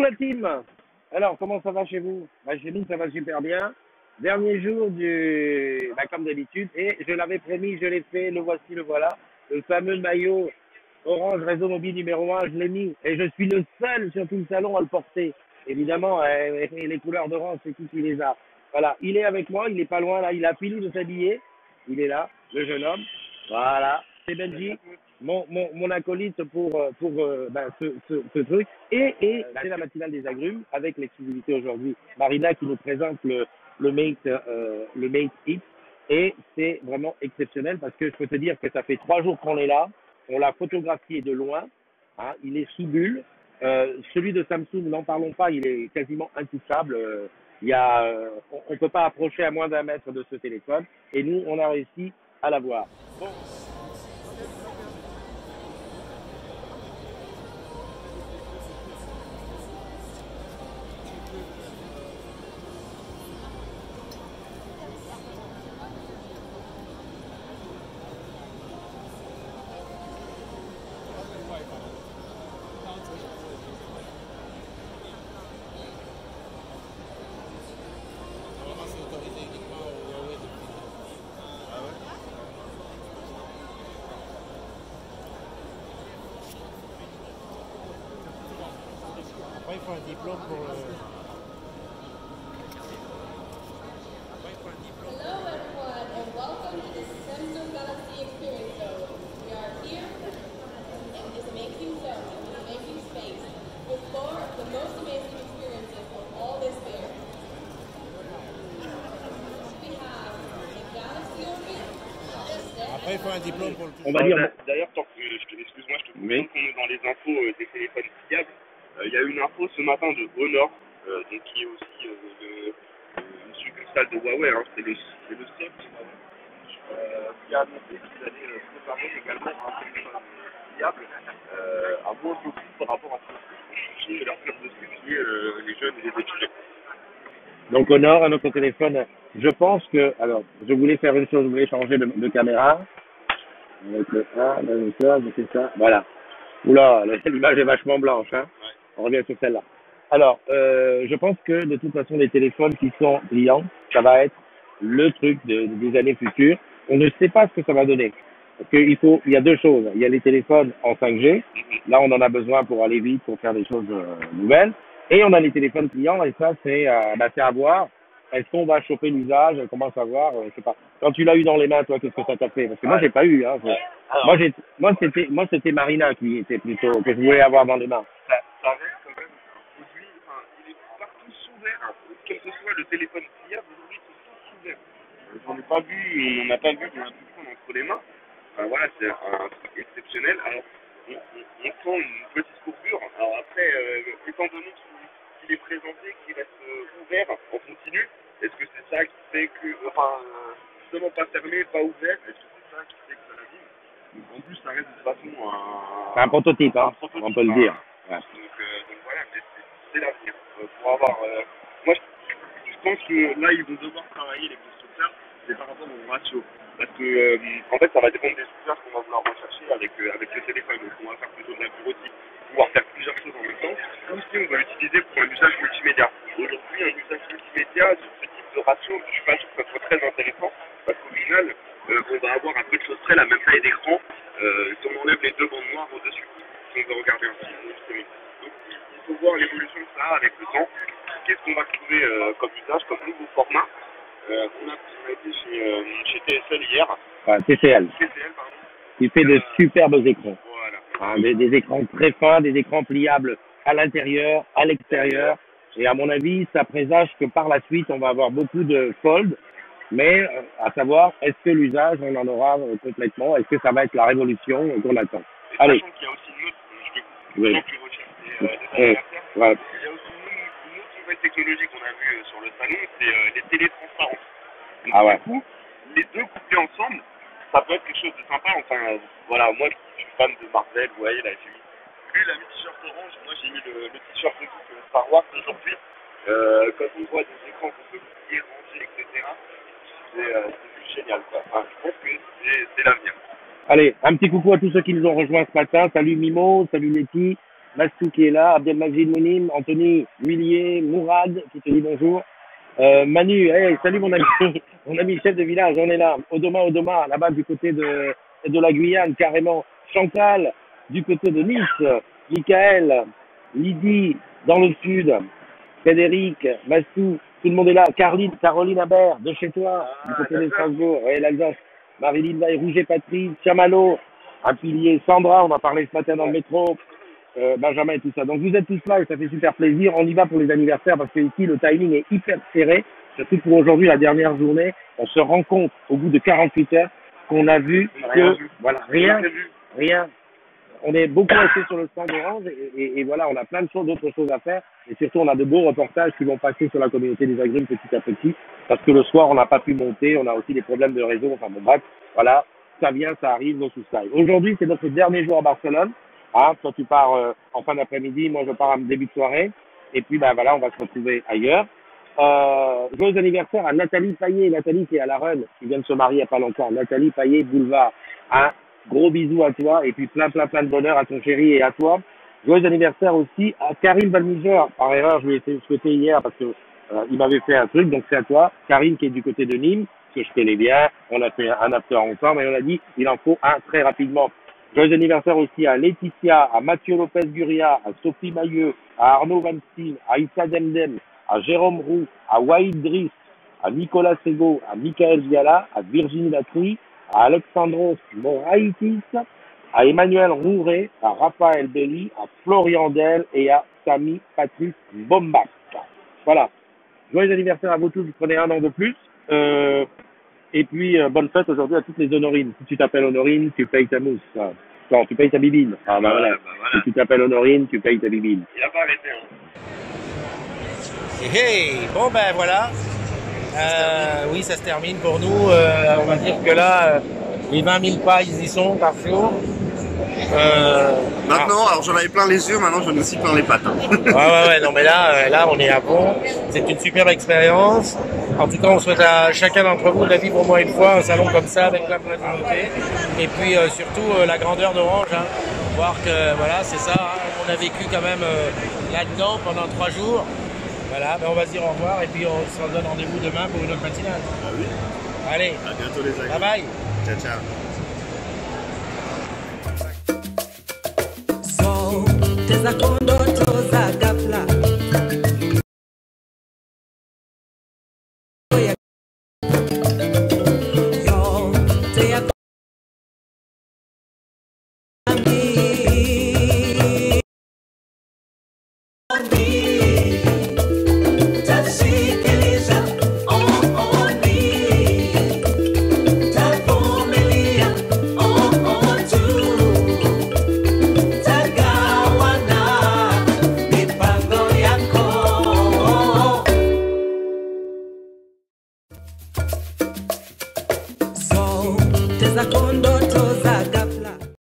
la team. Alors, comment ça va chez vous? Chez nous, ça va super bien. Dernier jour comme d'habitude, et je l'avais promis, je l'ai fait, le voici, le voilà. Le fameux maillot Orange Réseau Mobile numéro 1, je l'ai mis, et je suis le seul sur tout le salon à le porter. Évidemment, les couleurs d'orange, c'est qui les a. Voilà, il est avec moi, il est pas loin là, il a fini de s'habiller. Il est là, le jeune homme. Voilà, c'est Benji, mon acolyte pour ce truc. Et c'est la matinale des agrumes avec l'exclusivité aujourd'hui. Marina qui nous présente le Mate Hit. Et c'est vraiment exceptionnel parce que je peux te dire que ça fait 3 jours qu'on est là. On l'a photographié de loin. Hein, il est sous bulle. Celui de Samsung, n'en parlons pas, il est quasiment intouchable. On ne peut pas approcher à moins d'un mètre de ce téléphone. Et nous, on a réussi à l'avoir. Bon. Après, il faut un diplôme pour le... Hello everyone and welcome to the Samsung Galaxy Experience Zone. We are here in this amazing zone, in this amazing space, with 4 of the most amazing experiences of all this fair. We have the Galaxy Orbit, Après, il faut un diplôme pour le On va dire. D'ailleurs, excuse-moi, je te coupe, tant qu'on est dans les infos des téléphones fiables, il y a une info ce matin de Honor, donc qui est aussi une succursale de Huawei, hein, c'est le siège de Huawei, qui a annoncé qu'ils allaient préparer également un téléphone fiable à moins de coût par rapport à ce qui est leur cœur de cible, qui est les jeunes et les étudiants. Donc Honor, un autre téléphone. Je pense que, alors, je voulais faire une chose, je voulais changer de caméra. Avec le 1, je fais ça, voilà. Oula, l'image est vachement blanche, hein. On revient sur celle-là. Alors, je pense que de toute façon, les téléphones qui sont brillants, ça va être le truc des années futures. On ne sait pas ce que ça va donner. Parce qu'il y a deux choses. Il y a les téléphones en 5G. Là, on en a besoin pour aller vite, pour faire des choses nouvelles. Et on a les téléphones clients, et ça, c'est à voir. Est-ce qu'on va choper l'usage? Comment savoir? Je sais pas. Quand tu l'as eu dans les mains, toi, qu'est-ce que ça t'a fait? Parce que moi, j'ai pas eu. Hein. Moi, c'était Marina qui était plutôt que je voulais avoir dans les mains. Ça reste quand même un produit, enfin, il est partout sous verre. Quel que soit le téléphone fiable, aujourd'hui, ils sont tous sous verre. J'en ai pas vu, on n'en a pas vu qu'on a pu prendre entre les mains. Voilà, c'est un truc exceptionnel. Alors, on sent une petite courbure. Alors après, étant donné qu'il est présenté, qu'il reste ouvert en continu, est-ce que c'est ça qui fait que, justement pas fermé, pas ouvert, est-ce que c'est ça qui fait que ça l'abîme? Donc en plus, ça reste de toute façon C'est un prototype, hein, on peut le dire. Ouais. Donc voilà, mais c'est l'avenir. Pour avoir, moi, je pense que là, ils vont devoir travailler les constructeurs, c'est par rapport au ratio. Parce que, en fait, ça va dépendre des usages qu'on va vouloir rechercher avec le téléphone. Donc, on va faire plutôt de la bureautique, pouvoir faire plusieurs choses en même temps. Ou si on va l'utiliser pour un usage multimédia. Aujourd'hui, un usage multimédia, sur ce type de ratio, je suis pas sûr que ça soit très intéressant. Parce qu'au final, on va avoir à peu de choses près la même taille d'écran si on enlève les deux bandes noires au-dessus. Si on veut regarder un film, justement. Donc, il faut voir l'évolution de ça avec le temps. Qu'est-ce qu'on va trouver comme usage, comme nouveau format. On a été chez TSL hier. Enfin, TCL. TCL, pardon. Il fait de superbes écrans. Voilà. Hein, des écrans très fins, des écrans pliables à l'intérieur, à l'extérieur. Et à mon avis, ça présage que par la suite, on va avoir beaucoup de fold. Mais à savoir, est-ce que l'usage, on en aura complètement? Est-ce que ça va être la révolution qu'on attend? Allez. Sachant qu'il y a aussi une autre, Oui. des anniversaires. Ouais. Il y a aussi une autre nouvelle technologie qu'on a vue sur le salon, c'est les télétransparences. Donc, Ah ouais. Du coup, les deux couplés ensemble, ça peut être quelque chose de sympa. Enfin, voilà, moi je suis fan de Marvel, vous voyez, là j'ai mis. Lui, il a mis le t-shirt orange, moi j'ai mis le t-shirt de Star Wars aujourd'hui. Quand on voit des écrans qu'on peut plier, ranger, etc., c'est juste génial, quoi. Enfin, je pense que c'est l'avenir. Allez, un petit coucou à tous ceux qui nous ont rejoints ce matin. Salut Mimo, salut Letty, Mastou qui est là, Abdelmajid Mounim, Anthony Huillier, Mourad qui te dit bonjour. Manu, hey, salut mon ami, mon ami chef de village, on est là. Odoma, là-bas du côté de la Guyane, carrément. Chantal, du côté de Nice. Michael, Lydie, dans le sud. Frédéric, Mastou, tout le monde est là. Caroline Habert, de chez toi, du côté de Strasbourg. Ouais, l'Alsace. Marilyn Vaille, Rouget Patrice, Chamallow, un pilier, Sandra, on en parlait ce matin dans le métro. Benjamin et tout ça. Donc vous êtes tous là et ça fait super plaisir. On y va pour les anniversaires parce que ici le timing est hyper serré. Surtout pour aujourd'hui, la dernière journée, on se rend compte au bout de 48 heures qu'on a vu que voilà rien. On est beaucoup resté sur le stand Orange et voilà, on a plein de choses, d'autres choses à faire et surtout on a de beaux reportages qui vont passer sur la communauté des agrimes petit à petit parce que le soir on n'a pas pu monter, on a aussi des problèmes de réseau. Enfin bon bref, voilà, ça vient, ça arrive, no souci. Aujourd'hui c'est notre dernier jour à Barcelone. Ah, toi tu pars en fin d'après-midi, moi je pars en début de soirée. Et puis ben voilà, on va se retrouver ailleurs. Joyeux anniversaire à Nathalie Payet, Nathalie qui est à la Run, qui vient de se marier il n'y a pas longtemps. Nathalie Payet, boulevard. Un gros bisou à toi et puis plein de bonheur à ton chéri et à toi. Joyeux anniversaire aussi à Karim Valmiger. Par erreur, je lui ai souhaité hier parce que il m'avait fait un truc, donc c'est à toi. Karim qui est du côté de Nîmes, que je connais bien. On a fait un after ensemble et on a dit il en faut un très rapidement. Joyeux anniversaire aussi à Laetitia, à Mathieu Lopez-Guria, à Sophie Mailleux, à Arnaud Vanstein, à Issa Demdem, à Jérôme Roux, à Waïd Driss, à Nicolas Sego, à Michael Viala, à Virginie Latry, à Alexandros Moraitis, à Emmanuel Rouret, à Raphaël Belli, à Florian Del et à Samy Patrice Bombac. Voilà. Joyeux anniversaire à vous tous, vous prenez un an de plus. Et puis, bonne fête aujourd'hui à toutes les Honorines. Si tu t'appelles Honorine, tu payes ta mousse. Non, tu payes ta bibine. Ah bah voilà. Si tu t'appelles Honorine, tu payes ta bibine. Il a pas arrêté, hein. Hey, bon ben voilà. Oui, ça se termine pour nous. On va dire que là, les 20 000 pas, ils y sont par jour. Maintenant, alors j'en avais plein les yeux, maintenant j'en ai aussi plein les pattes. Hein. Ouais, non mais là on est à fond. C'est une superbe expérience. En tout cas, on souhaite à chacun d'entre vous de la vivre au moins une fois un salon comme ça avec plein de nouveautés. Et puis surtout la grandeur d'Orange. Hein. Voir que voilà, c'est ça. Hein. On a vécu quand même là-dedans pendant 3 jours. Voilà, ben on va se dire au revoir et puis on se donne rendez-vous demain pour une autre matinale. Ah oui. Allez, À bientôt les amis. bye bye. Ciao, ciao. Teza kondoto za ghafla yo